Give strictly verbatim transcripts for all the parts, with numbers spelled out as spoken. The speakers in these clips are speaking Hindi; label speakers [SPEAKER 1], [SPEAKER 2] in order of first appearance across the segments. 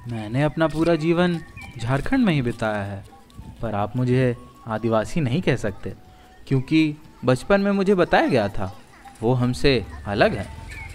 [SPEAKER 1] मैंने अपना पूरा जीवन झारखंड में ही बिताया है, पर आप मुझे आदिवासी नहीं कह सकते, क्योंकि बचपन में मुझे बताया गया था वो हमसे अलग है।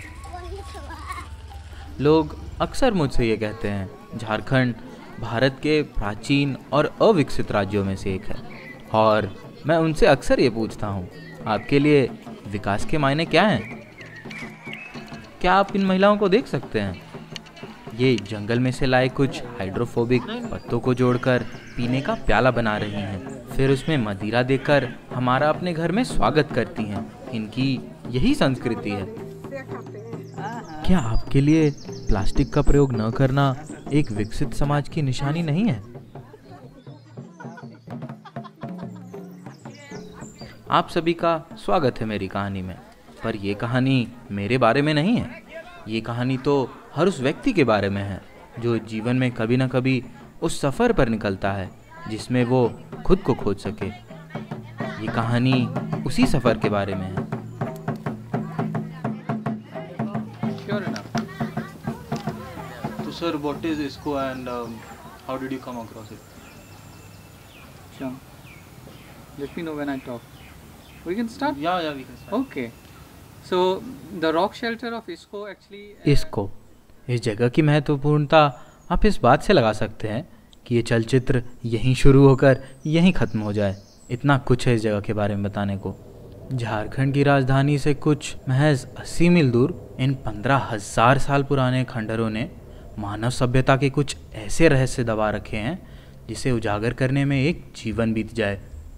[SPEAKER 1] लोग अक्सर मुझसे ये कहते हैं झारखंड भारत के प्राचीन और अविकसित राज्यों में से एक है, और मैं उनसे अक्सर ये पूछता हूँ, आपके लिए विकास के मायने क्या हैं? क्या आप इन महिलाओं को देख सकते हैं? ये जंगल में से लाए कुछ हाइड्रोफोबिक पत्तों को जोड़कर पीने का प्याला बना रही हैं, फिर उसमें मदिरा देकर हमारा अपने घर में स्वागत करती हैं। इनकी यही संस्कृति है। क्या आपके लिए प्लास्टिक का प्रयोग न करना एक विकसित समाज की निशानी नहीं है? आप सभी का स्वागत है मेरी कहानी में, पर ये कहानी मेरे बारे में नहीं है। ये कहानी तो हर उस व्यक्ति के बारे में है जो जीवन में कभी न कभी उस सफ़र पर निकलता है जिसमें वो खुद को खोज सके। ये कहानी उसी सफ़र के बारे में है।
[SPEAKER 2] Sure enough. So sir, what is ISKCO and um, how did you come across it?
[SPEAKER 3] Sure. Let me know when I talk. We can start?
[SPEAKER 2] Yeah, yeah, we can start.
[SPEAKER 3] Okay. So the rock shelter of ISKCO actually.
[SPEAKER 1] ISKCO, इस जगह की महत्वपूर्णता आप इस बात से लगा सकते हैं कि ये चलचित्र यहीं शुरू होकर यहीं ख़त्म हो जाए। इतना कुछ है इस जगह के बारे में बताने को। झारखंड की राजधानी से कुछ महज अस्सी मील दूर इन पंद्रह हजार साल पुराने खंडरों ने मानव सभ्यता के कुछ ऐसे रहस्य दबा रखे हैं जिसे उजागर करने में एक जीवन बीत जाए।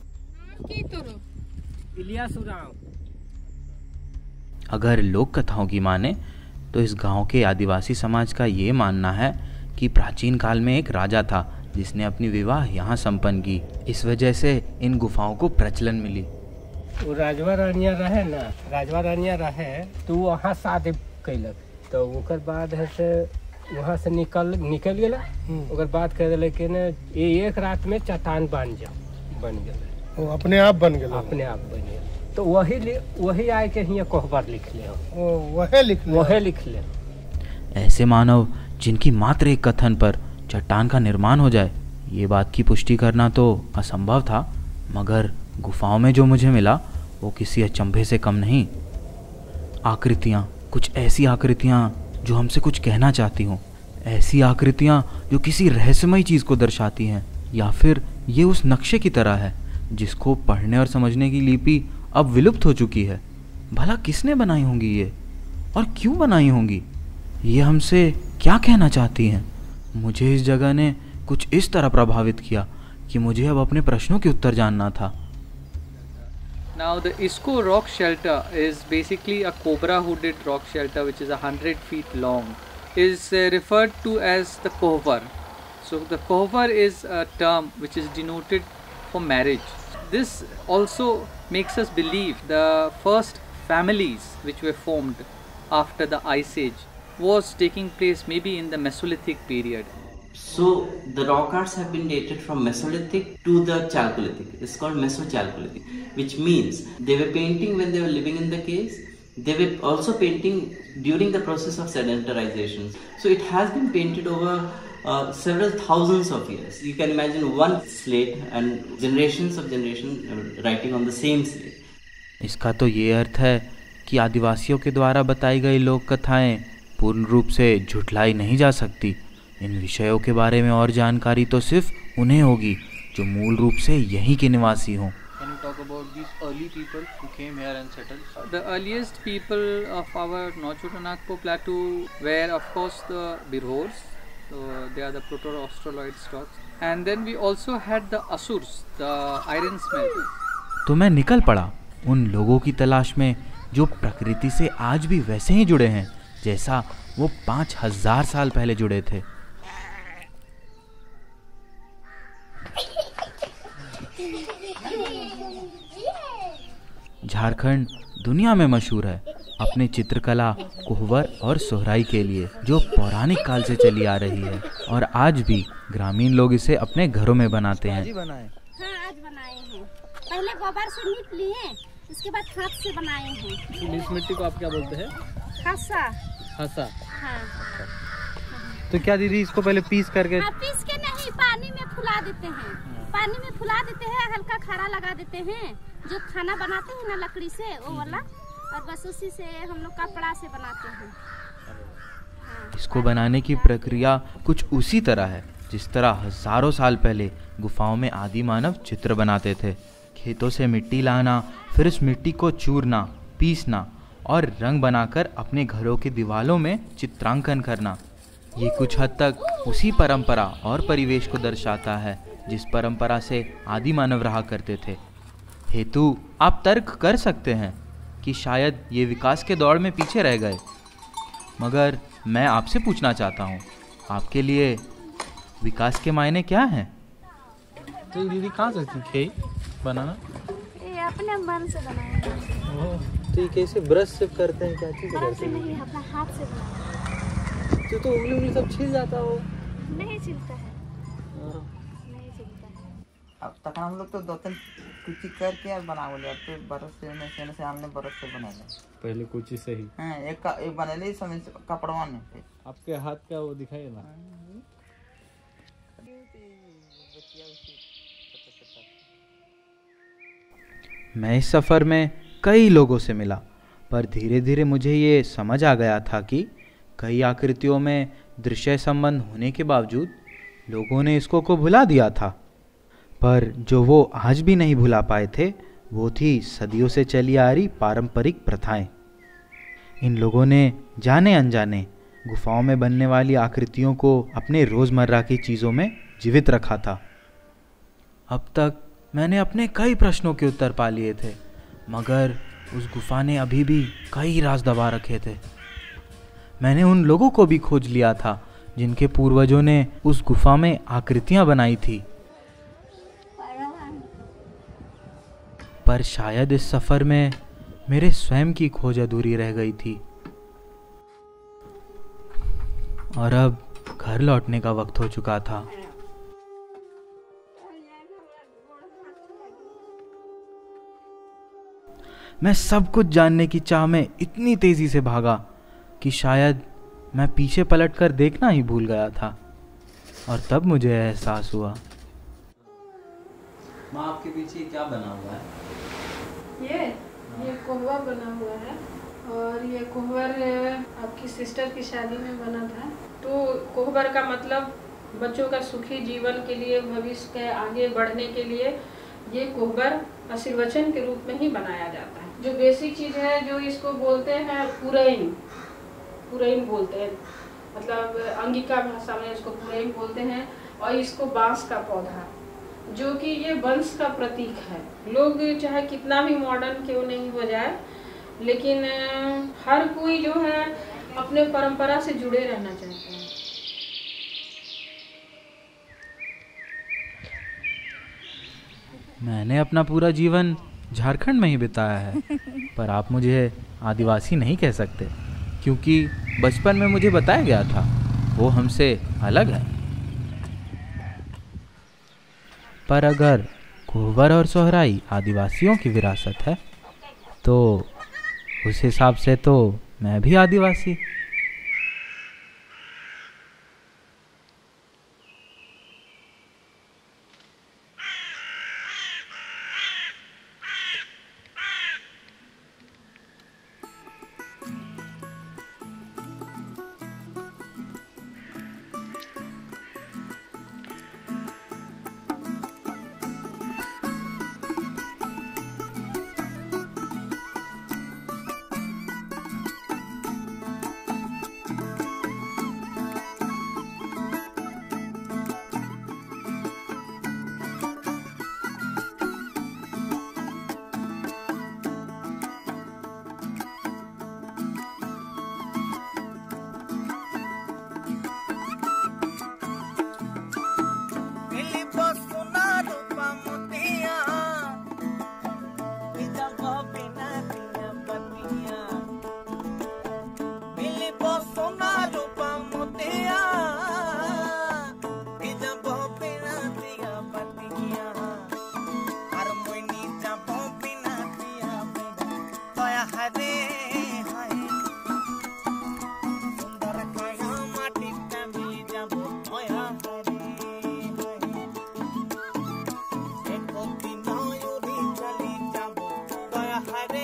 [SPEAKER 1] अगर लोक कथाओं की माने तो इस गांव के आदिवासी समाज का ये मानना है कि प्राचीन काल में एक राजा था जिसने अपनी विवाह यहाँ संपन्न की। इस वजह से इन गुफाओं को प्रचलन मिली।
[SPEAKER 4] वो राजवा रानिया रहे ना, राजवा रानिया रहे तो वहाँ शादी कैलक, तो ओकर बाद है से वहाँ से निकल निकल गया। ओकर बाद कह दिले कि न ये एक रात में चट्टान बन जाओ, बन गया।
[SPEAKER 5] वो अपने आप बन गया,
[SPEAKER 4] अपने आप बन गया। तो वही वही आए के हियाँ कोहबर लिख ले,
[SPEAKER 5] वही लिख ले
[SPEAKER 4] वही लिख ले।
[SPEAKER 1] ऐसे मानव जिनकी मात्र एक कथन पर चट्टान का निर्माण हो जाए, ये बात की पुष्टि करना तो असंभव था, मगर गुफाओं में जो मुझे मिला वो किसी अचंभे से कम नहीं। आकृतियाँ, कुछ ऐसी आकृतियाँ जो हमसे कुछ कहना चाहती हों, ऐसी आकृतियाँ जो किसी रहस्यमयी चीज़ को दर्शाती हैं, या फिर ये उस नक्शे की तरह है जिसको पढ़ने और समझने की लिपि अब विलुप्त हो चुकी है। भला किसने बनाई होंगी ये, और क्यों बनाई होंगी? ये हमसे क्या कहना चाहती हैं? मुझे इस जगह ने कुछ इस तरह प्रभावित किया कि मुझे अब अपने प्रश्नों के उत्तर जानना था।
[SPEAKER 3] Now the ISKCO rock shelter is basically a cobra hooded rock shelter which is a hundred feet long. Is uh, referred to as the kohvar. So the kohvar is a term which is denoted for marriage. This also makes us believe the first families which were formed after the Ice Age was taking place maybe in the Mesolithic period.
[SPEAKER 6] So the rock arts have been dated from Mesolithic to the Chalcolithic. It's called Meso-Chalcolithic, which means they were painting when they were living in the caves. They were also painting during the process of sedentarization. So it has been painted over uh, several thousands of years. You can imagine one slate and generations of generation writing on the same slate.
[SPEAKER 1] इसका तो ये अर्थ है कि आदिवासियों के द्वारा बताई गई लोक कथाएं पूर्ण रूप से झुठलाई नहीं जा सकती। इन विषयों के बारे में और जानकारी तो सिर्फ उन्हें होगी जो मूल रूप से यहीं के निवासी हों।
[SPEAKER 2] Can you talk about these early people who came here and settled?
[SPEAKER 3] The earliest people of our Nochotanagpo plateau were of course the Birhors. So they are the proto-australoid stocks. And then we also had the Asurs, the iron smelters.
[SPEAKER 1] तो मैं निकल पड़ा उन लोगों की तलाश में जो प्रकृति से आज भी वैसे ही जुड़े हैं जैसा वो पाँच हजार साल पहले जुड़े थे। झारखंड दुनिया में मशहूर है अपने चित्रकला, कोहबर और सोहराई के लिए, जो पौराणिक काल से चली आ रही है और आज भी ग्रामीण लोग इसे अपने घरों में बनाते हैं।
[SPEAKER 7] हाँ, आज बनाए हैं। पहले गोबर से नीप लिए, उसके बाद हाथ से बनाए हैं।
[SPEAKER 4] इस मिट्टी को आप क्या बोलते हैं?
[SPEAKER 7] खासा।
[SPEAKER 4] खासा।
[SPEAKER 7] हाँ।
[SPEAKER 2] तो क्या दीदी इसको पहले पीस करके?
[SPEAKER 7] हाँ, पीस के नहीं, पानी में फुला देते हैं। पानी में फुला देते हैं, हल्का खारा लगा देते हैं, जो खाना बनाते हैं ना लकड़ी से वो वाला, और बस उसी से हम लोग कपड़ा से बनाते हैं। हाँ,
[SPEAKER 1] इसको बनाने की प्रक्रिया कुछ उसी तरह है जिस तरह हजारों साल पहले गुफाओं में आदि मानव चित्र बनाते थे। खेतों से मिट्टी लाना, फिर उस मिट्टी को चूरना, पीसना और रंग बनाकर अपने घरों की दीवारों में चित्रांकन करना, ये कुछ हद तक उसी परंपरा और परिवेश को दर्शाता है जिस परंपरा से आदि मानव रहा करते थे। हेतु आप तर्क कर सकते हैं कि शायद ये विकास के दौड़ में पीछे रह गए, मगर मैं आपसे पूछना चाहता हूँ, आपके लिए विकास के मायने क्या हैं?
[SPEAKER 2] तो दीदी कहाँ से सीखे बनाना?
[SPEAKER 7] ये अपने मन से बनाए हैं।
[SPEAKER 2] तो ये कैसे ब्रश से करते हैं, क्या चीज़
[SPEAKER 7] ब्रश
[SPEAKER 2] करते
[SPEAKER 7] से
[SPEAKER 2] हैं?
[SPEAKER 7] नहीं, अपना हाथ से बनाए।
[SPEAKER 2] तो तो उंगली उंगली सब छिल जाता हो।
[SPEAKER 7] नहीं छिलता है, नहीं छिलता है।
[SPEAKER 8] अब तक हम लोग तो दो तीन कुछ करके यार बना बोले, अब तो बरस से ने से, से हमने बरस से बना लिया।
[SPEAKER 2] पहले कुछ ही सही।
[SPEAKER 8] हाँ, एक का एक बना ले समय कपड़वा ने फिर
[SPEAKER 2] आपके हाथ का वो दिखाइए ना।
[SPEAKER 1] मैं इस सफ़र में कई लोगों से मिला, पर धीरे धीरे मुझे ये समझ आ गया था कि कई आकृतियों में दृश्य संबंध होने के बावजूद लोगों ने इसको को भुला दिया था। पर जो वो आज भी नहीं भुला पाए थे वो थी सदियों से चली आ रही पारंपरिक प्रथाएं। इन लोगों ने जाने अनजाने गुफाओं में बनने वाली आकृतियों को अपने रोज़मर्रा की चीज़ों में जीवित रखा था। अब तक मैंने अपने कई प्रश्नों के उत्तर पा लिए थे, मगर उस गुफा ने अभी भी कई राज दबा रखे थे। मैंने उन लोगों को भी खोज लिया था जिनके पूर्वजों ने उस गुफा में आकृतियां बनाई थी, पर शायद इस सफ़र में मेरे स्वयं की खोज अधूरी रह गई थी और अब घर लौटने का वक्त हो चुका था। मैं सब कुछ जानने की चाह में इतनी तेजी से भागा कि शायद मैं पीछे पलटकर देखना ही भूल गया था, और तब मुझे एहसास हुआ।
[SPEAKER 6] माँ, आपके पीछे क्या बना हुआ है?
[SPEAKER 9] ये ये कोहबर बना हुआ है, और ये कोहबर आपकी सिस्टर की शादी में बना था। तो कोहबर का मतलब बच्चों का सुखी जीवन के लिए, भविष्य के आगे बढ़ने के लिए ये कोहबर आशीर्वचन के रूप में ही बनाया जाता है। जो बेसिक चीज़ है, जो इसको बोलते हैं पुरैन, पुरैन बोलते हैं, मतलब अंगिका भाषा में इसको पुरैन बोलते हैं। और इसको बांस का पौधा, जो कि ये वंश का प्रतीक है। लोग चाहे कितना भी मॉडर्न क्यों नहीं हो जाए, लेकिन हर कोई जो है अपने परंपरा से जुड़े रहना चाहते हैं।
[SPEAKER 1] मैंने अपना पूरा जीवन झारखंड में ही बिताया है, पर आप मुझे आदिवासी नहीं कह सकते, क्योंकि बचपन में मुझे बताया गया था वो हमसे अलग है। पर अगर कोहबर और सोहराई आदिवासियों की विरासत है, तो उस हिसाब से तो मैं भी आदिवासी।
[SPEAKER 10] भग